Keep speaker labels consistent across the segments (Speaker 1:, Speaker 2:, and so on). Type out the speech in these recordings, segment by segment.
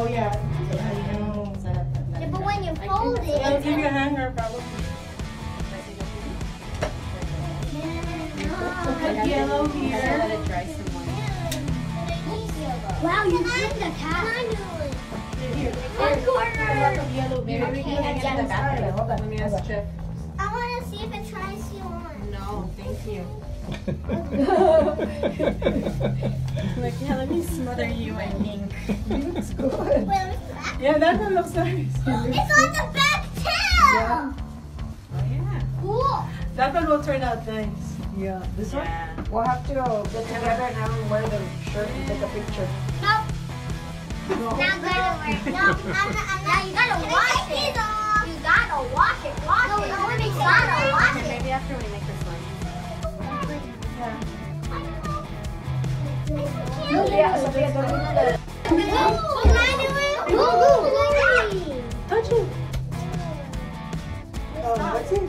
Speaker 1: Oh yeah, I know.
Speaker 2: Yeah, but when you fold it,
Speaker 1: I'll give you a hanger probably. Put yellow here.
Speaker 3: Let it dry some more.
Speaker 2: wow, you did the cat.
Speaker 1: Here.
Speaker 2: One corner.
Speaker 1: A lot of yellow
Speaker 3: Maybe
Speaker 1: here.
Speaker 3: we can hang it in the bathroom. Let me ask Chip.
Speaker 2: I want to see if it tries you on.
Speaker 3: No, thank you.
Speaker 1: Like, yeah, let me smother you in ink. Looks good.
Speaker 2: Well,
Speaker 1: Yeah, that one looks nice.
Speaker 2: it's on the back too.
Speaker 1: Yeah.
Speaker 3: Oh yeah.
Speaker 2: Cool.
Speaker 1: That one will turn out nice.
Speaker 4: Yeah, this
Speaker 3: Yeah.
Speaker 4: one? We'll have to get together now and wear the shirt and take a picture.
Speaker 2: Nope.
Speaker 1: No.
Speaker 2: Not gonna work. No, I'm not. You gotta wash it. You gotta wash it. Wash it. You gotta wash it.
Speaker 3: Maybe after we make this one.
Speaker 1: Yeah.
Speaker 4: Sophia, Sophia, don't do that.
Speaker 1: Touch it. Oh, that's it.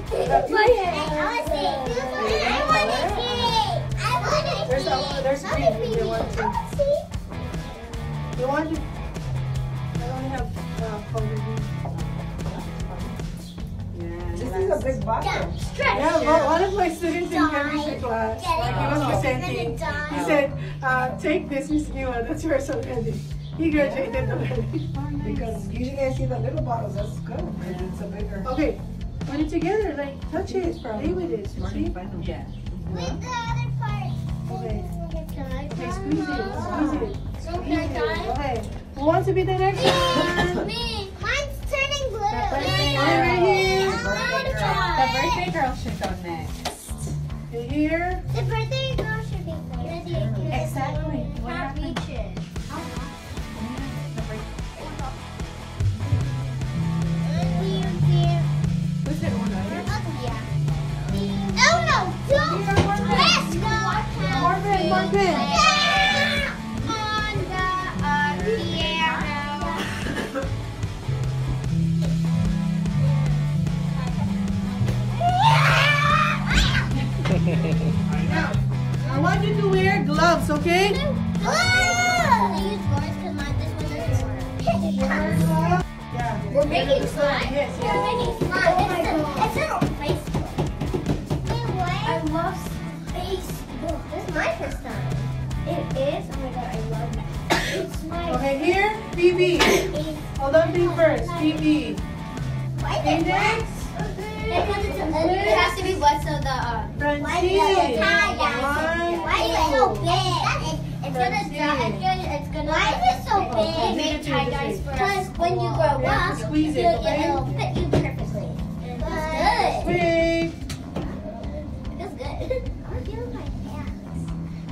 Speaker 1: There's green if you want to. You want to? I only have color green.
Speaker 3: Yeah.
Speaker 4: This is a big bottle.
Speaker 1: Yeah, well, one of my students in chemistry class, like he was presenting, he said, take this, Miss Niwa, that's yours already. He graduated already.
Speaker 4: Because usually I see the little bottles, that's good. But it's a bigger.
Speaker 1: Okay, put it together, like touch it, play with it. See?
Speaker 3: Yeah.
Speaker 2: With the other part.
Speaker 1: Okay. Okay, squeeze it, squeeze it.
Speaker 2: Okay, guys.
Speaker 1: Okay, who wants to be the next one?
Speaker 2: Me. Mine's turning blue.
Speaker 1: Right here.
Speaker 3: The birthday girl should go next.
Speaker 1: Okay, here.
Speaker 2: The birthday girl should be there.
Speaker 3: Exactly. What
Speaker 2: Not
Speaker 3: happened?
Speaker 2: reaches.
Speaker 1: What's it on right
Speaker 2: Oh no! Don't! Yes!
Speaker 1: More pen, more pen.
Speaker 2: On the piano.
Speaker 1: Now, I want you to wear gloves, okay?
Speaker 2: Use yours because mine this one doesn't work.
Speaker 1: Yeah.
Speaker 2: We're making slime.
Speaker 1: Yes,
Speaker 2: We're
Speaker 1: yes.
Speaker 2: making slime. It's on Facebook. I love Facebook. This is my first time. It is. Oh my god, I love it. It's my.
Speaker 1: Okay, here, BB. Hold on, me first. BB.
Speaker 2: Why is it
Speaker 1: Index.
Speaker 2: Because it has to be wet so the
Speaker 1: Francine.
Speaker 2: Why is it so big? It's gonna dry. It's gonna. Why is it so big? Make tie dyes for us. Because when you grow
Speaker 1: Yeah,
Speaker 2: up,
Speaker 1: squeeze it,
Speaker 2: it'll fit you perfectly. It's good.
Speaker 1: Wait.
Speaker 2: It's good. I'm feeling my hands.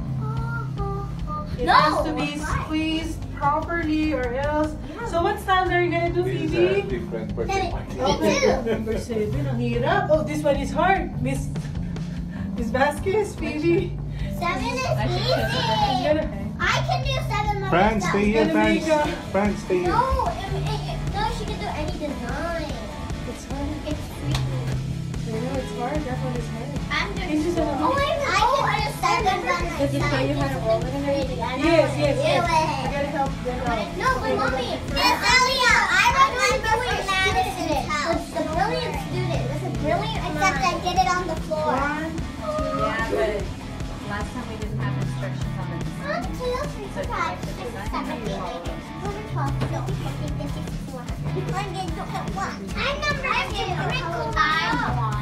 Speaker 1: It
Speaker 2: No.
Speaker 1: has to be squeezed properly or else. So what standard are you gonna do,
Speaker 5: These
Speaker 1: BB?
Speaker 5: are different birthday parties.
Speaker 1: Okay, number 7. Ang hirap. Oh, this one is hard. Miss Vasquez, Phoebe.
Speaker 2: 7 is
Speaker 3: I should
Speaker 2: easy.
Speaker 3: check
Speaker 1: Gonna-
Speaker 2: I can do 7 by
Speaker 5: Fran,
Speaker 2: myself.
Speaker 5: stay here,
Speaker 1: Gonna
Speaker 5: Fran.
Speaker 1: make a-
Speaker 5: Fran, stay here.
Speaker 2: No, she can do any design.
Speaker 1: It's hard.
Speaker 2: It's tricky.
Speaker 1: I know it's hard. That one is hard.
Speaker 2: I'm
Speaker 1: It's just a
Speaker 2: I can do 7 by myself.
Speaker 3: Does it show you how to roll it and everything?
Speaker 1: Yes, yes, yes.
Speaker 2: Do
Speaker 1: I
Speaker 2: it.
Speaker 1: gotta help them out.
Speaker 2: No, but mommy, Elia, I remember when Matt did it. The brilliant student. It was a brilliant except I did it on the floor.
Speaker 1: 1,
Speaker 3: Yeah, but last time we didn't have instructions on it.
Speaker 2: 1, 2, 3, 4, 5, 6, 7, 8, 9, 10, 11, 12, 13, 14, 15, 16, 17, 18, 19, 20. I'm number 2. I'm 1.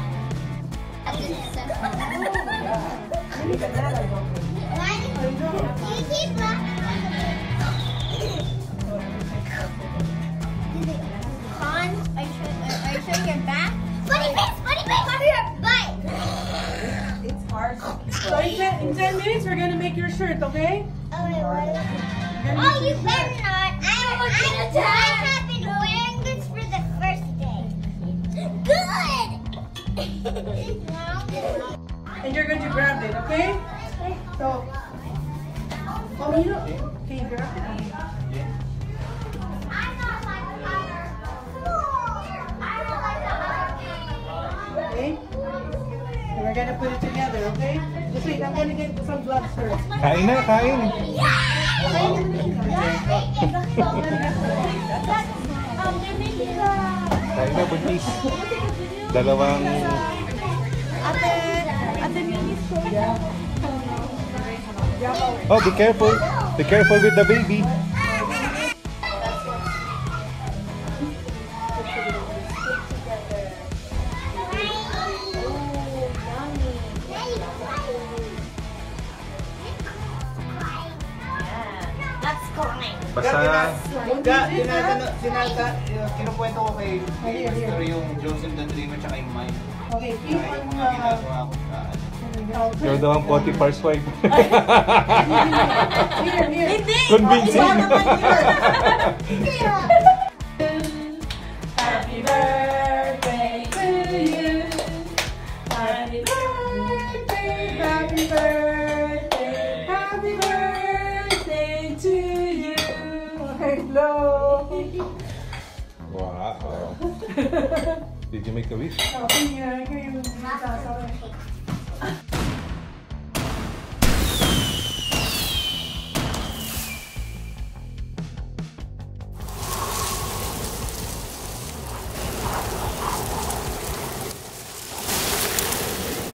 Speaker 4: Really good that I don't know.
Speaker 2: You keep on. Are you showing your back? Funny face, cover your butt.
Speaker 4: It's hard.
Speaker 1: So in 10 minutes, we're gonna make your shirt, okay?
Speaker 2: Oh, you better not. I have been wearing this for the first day. Good.
Speaker 1: And you're going to grab it, okay? So, oh, you know, can you grab it?
Speaker 2: I'm not like the other. I'm not like the other.
Speaker 1: Okay? And we're gonna put it together, okay? Just wait, I'm gonna get some gloves first.
Speaker 5: Kain na, kain.
Speaker 2: Yeah!
Speaker 5: cookies. Dalawang... Oh, be careful. Be careful with the baby.
Speaker 2: That's coming.
Speaker 5: Basta...
Speaker 6: Kinukwento ko kay Master yung Joseph the Dreamer tsaka yung Mine.
Speaker 1: Okay, keep
Speaker 6: Yung
Speaker 1: on
Speaker 6: mga ginagawa ko sa
Speaker 5: You're the one Potiphar's wife.
Speaker 1: here, here.
Speaker 5: Convincing.
Speaker 1: Happy birthday to you. Happy birthday, happy birthday, happy birthday to you. Okay, blow.
Speaker 5: Wow. Did you make a wish?
Speaker 1: Okay, here, here you